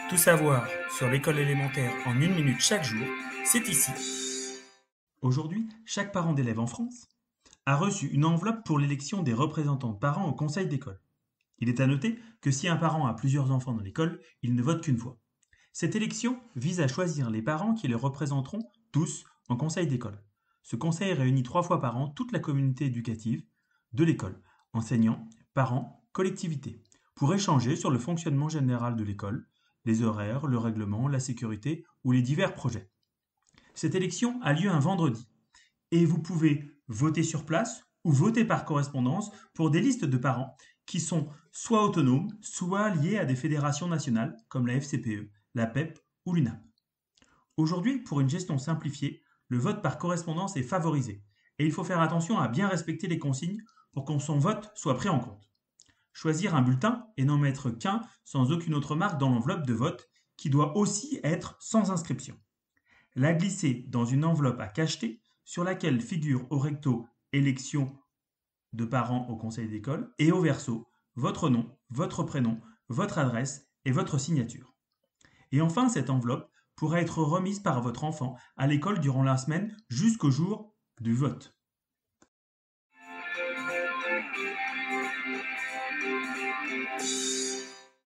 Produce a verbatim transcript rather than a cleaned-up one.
Tout savoir sur l'école élémentaire en une minute chaque jour, c'est ici. Aujourd'hui, chaque parent d'élève en France a reçu une enveloppe pour l'élection des représentants de parents au conseil d'école. Il est à noter que si un parent a plusieurs enfants dans l'école, il ne vote qu'une fois. Cette élection vise à choisir les parents qui les représenteront tous en conseil d'école. Ce conseil réunit trois fois par an toute la communauté éducative de l'école, enseignants, parents, collectivités, pour échanger sur le fonctionnement général de l'école, les horaires, le règlement, la sécurité ou les divers projets. Cette élection a lieu un vendredi et vous pouvez voter sur place ou voter par correspondance pour des listes de parents qui sont soit autonomes, soit liés à des fédérations nationales comme la F C P E, la P E P ou l'U N A P. Aujourd'hui, pour une gestion simplifiée, le vote par correspondance est favorisé et il faut faire attention à bien respecter les consignes pour que son vote soit pris en compte. Choisir un bulletin et n'en mettre qu'un sans aucune autre marque dans l'enveloppe de vote qui doit aussi être sans inscription. La glisser dans une enveloppe à cacheter sur laquelle figure au recto élection de parents au conseil d'école et au verso votre nom, votre prénom, votre adresse et votre signature. Et enfin, cette enveloppe pourra être remise par votre enfant à l'école durant la semaine jusqu'au jour du vote.